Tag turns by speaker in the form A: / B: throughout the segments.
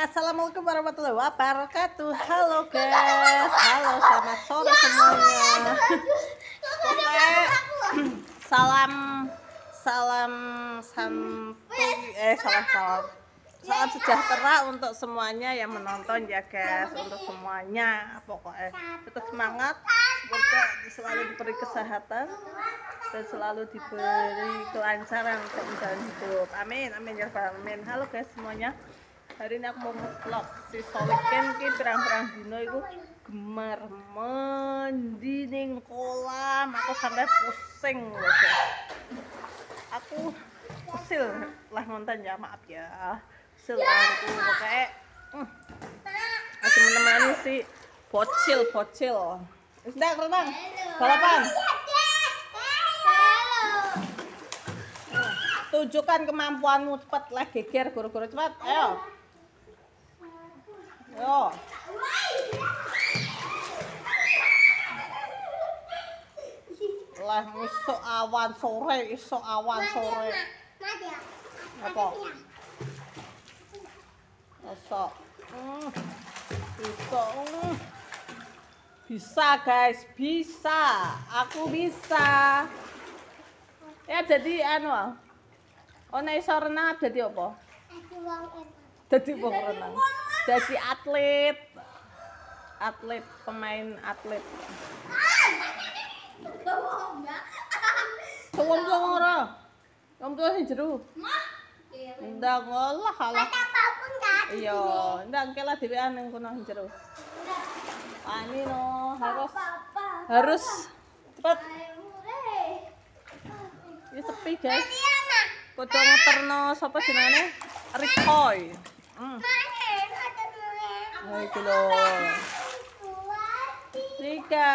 A: Assalamualaikum warahmatullahi wabarakatuh. Halo guys, halo selamat sore semuanya. Salam salam salam sejahtera untuk semuanya yang menonton ya guys, untuk semuanya pokoknya tetap semangat, semoga selalu diberi kesehatan dan selalu diberi kelancaran untuk menjalani hidup. Amin amin ya rabbal alamin. Halo guys semuanya. Hari ini aku mau vlog si Soliken ki pirang-pirang dino iku gemar mandi ning kolam. Aku sampai pusing loh guys. Aku usil lah nonton ya, maaf ya. Usil aku pokoknya aku menemani si bocil. Wis ndak renang. Balapan. Tunjukkan kemampuanmu, cepat lah geger guru-guru cepat. Ayo. Yo. Lah iso awan sore. Apa? Iso. Bisa guys, bisa. Aku bisa. Ya jadi anu. Nek iso renang dadi apa? Dadi wong renang. Jadi atlet, pemain atlet. Wong ora. Wong tuwa sing jero. Ndak ngolah halah. Iya, ndak kela dhewean ning kono sing jero. Ani no, harus cepet. Ini sepi guys. Kudu ngeterno sapa jenenge? Rikoy. Hai kulo. Rika.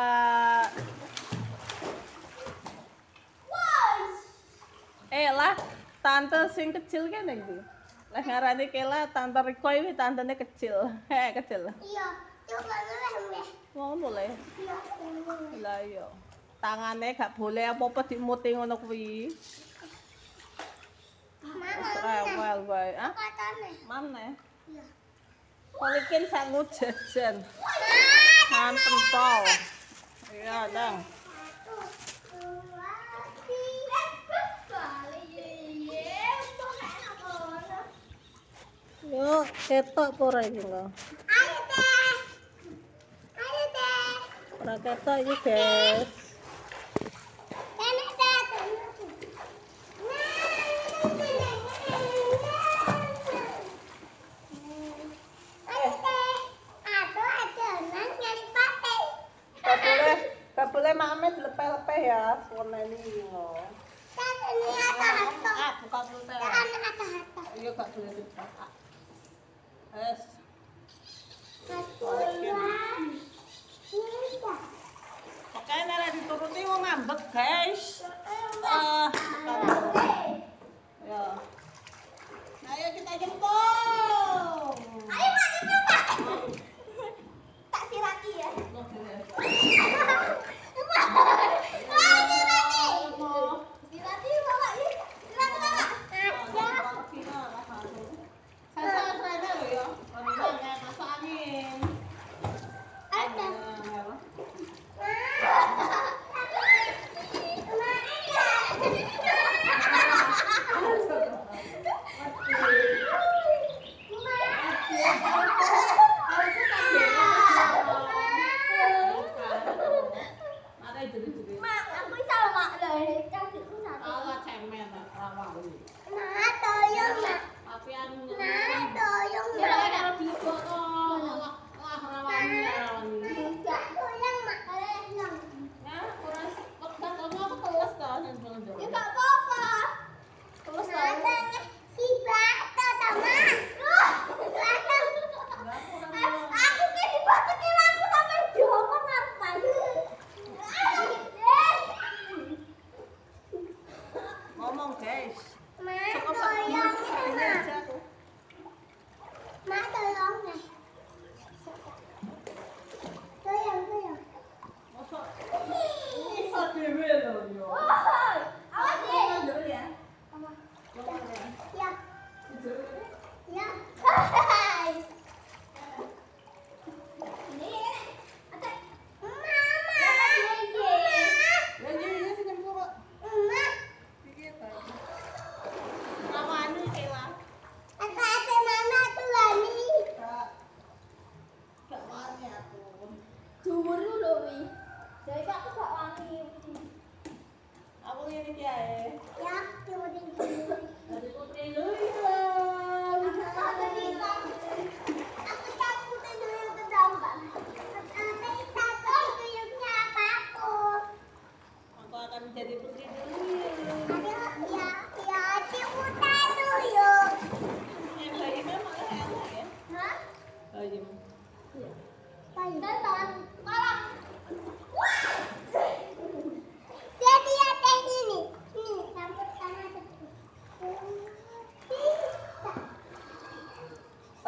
A: Lah, tante sing kecil kene iki. Lah ngarani Kela tante Riko iki tantene kecil. Kecil.
B: Iya, coba boleh.
A: Wong boleh.
B: Iya.
A: Lah iya. Tangane gak boleh apa-apa dimuti ngono kuwi. Rewel wae. Ah? Mana?
B: Iya.
A: Polikin sangu jajan. Manten pol. Iya, Dang. Yo, ketok apa ora iki lho?
B: Ayo deh.
A: Ora ketok iki, guys. Gak boleh mame dilepeh-lepeh ya, warna ini loh. Buka dulu teh. Iya gak boleh dilepeh. Es. Pokoknya nek dituruti wong ngambek, guys. Ya. Ayo kita jemput.
B: Ayo Pak, Pak. Tak siraki ya.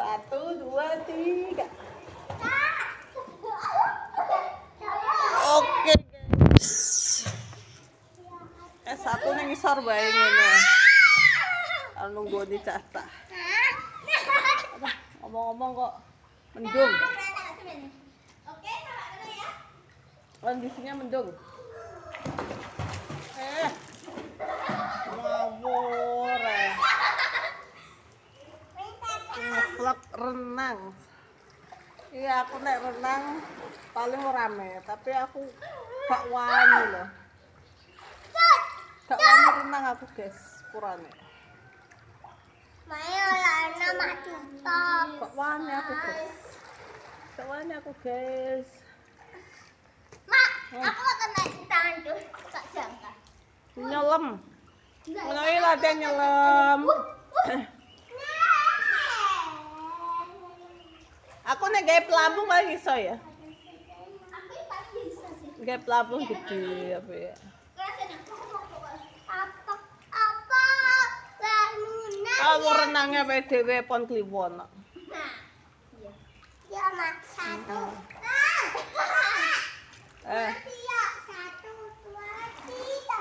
A: 1, 2, 3. Oke guys. Satu ning ngisor bae ngene. Kalau nunggu di cacah. Ngomong-ngomong kok mendung. Kondisinya mendung. Ngawur ngevlog renang. Iya, aku nek renang paling rame, tapi aku gak wani loh. Gak wani renang aku guys, purane. Gak wani aku guys. Gak wani aku guys.
B: Aku akan naik di tangan tuh, tak jangka.
A: Nyelam. Menawi latihan nyelam. Aku nek gawe pelampung paling iso ya.
B: Aku pasti bisa sih.
A: Gawe pelampung gede apa ya.
B: Apa bangunan?
A: Kalau renangnya PDW pon kliwon.
B: Nah, iya. Ya mak 1.
A: Eh.
B: Iya 1, 2, 3.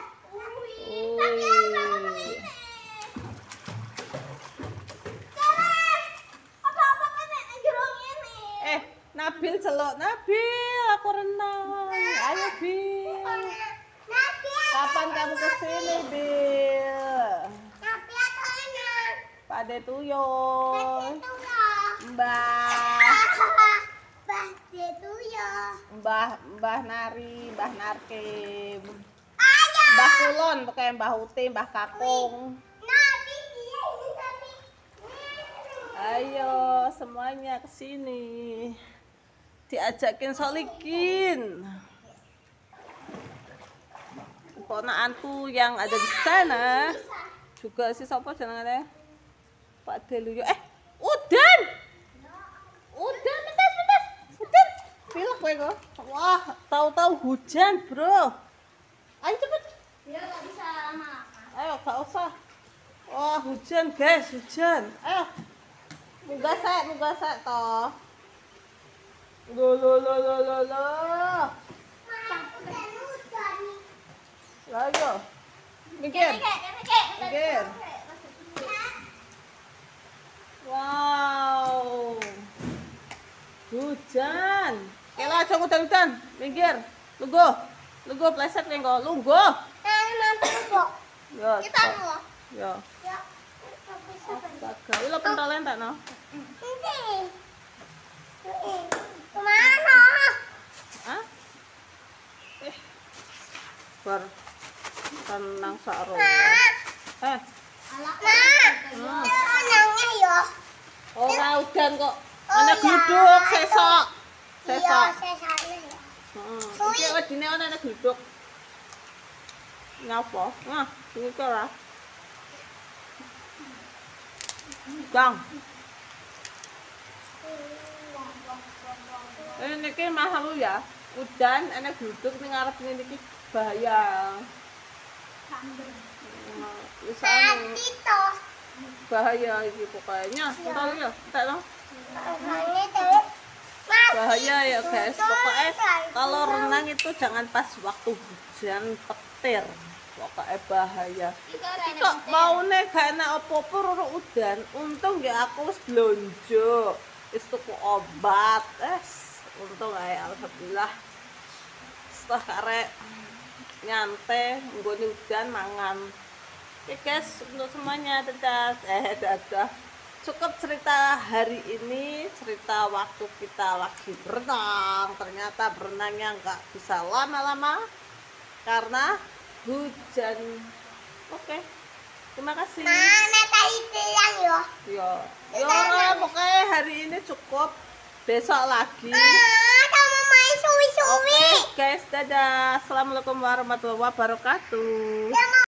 B: Apa-apa kan nek jerong ini.
A: Nabil celok, Nabil aku renang. Ayo Bil.
B: Nabi,
A: Kapan kamu kesini Bil?
B: Nabi atau enak?
A: Pade tuyo.
B: Itu lah.
A: Mbah.
B: Bahasa itu ya.
A: Mbah Nari, Mbah Narkim.
B: Ayo.
A: Mbah Kulon, pakai Mbah Uti, Mbah Kakung.
B: Nabi dia ini Nabi.
A: Ayo semuanya ke sini. Diajakin Solikin. Ponakanku yang ada di sana juga si siapa jenenge? Pak Deluyo. Udan. Udan, bentar. Udan. Pilek kowe kok. Wah, tahu-tahu hujan, Bro. Ayo cepet.
B: Dia nggak bisa lama.
A: Ayo, gak usah. Wah, hujan, guys, hujan. Ayo. Munggah sek toh. Lo. Lah yo. Mikir. Mikir. Wow. Hujan. Kela aja udan-udan. Minggir. Lungguh pleset ning kok. Lungguh. Ya.
B: Kita mau.
A: Ya.
B: Ya.
A: Astaga, iki lho pentolen tak no.
B: Ini. Kemana?
A: Hah? Bar tenang sakro.
B: Nah, anaknya ya.
A: Ora udan kok.
B: Oh,
A: Ana
B: ya.
A: gluduk sesok.
B: Iya, sesaknya ya.
A: Heeh. Iki wedine ana gluduk. Ngapa? Nah, iki ora. Gang. Niki mahal ya. Udan ana gluduk ning ngarep niki bahaya. Wis anu
B: Tito.
A: bahaya iki pokoknya. Entar ya, entek no.
B: Ini tuh.
A: Bahaya ya guys. Pokoknya kalau renang itu jangan pas waktu hujan petir. Pokoknya bahaya. Kok maune gak enak apa-apa roro udan. Untung ya aku wis blonjo. Wis tuku obat. Untung ae alhamdulillah. Setelah karek nyantai nggone udan mangan. Oke guys, untuk semuanya dadah. Cukup cerita hari ini, cerita waktu kita lagi berenang. Ternyata berenangnya nggak bisa lama-lama karena hujan. Oke, terima kasih.
B: Mana tadi bilang yo?
A: Yo, pokoknya hari ini cukup. Besok lagi.
B: Kamu main suwi-suwi.
A: Oke guys, dadah. Assalamualaikum warahmatullahi wabarakatuh.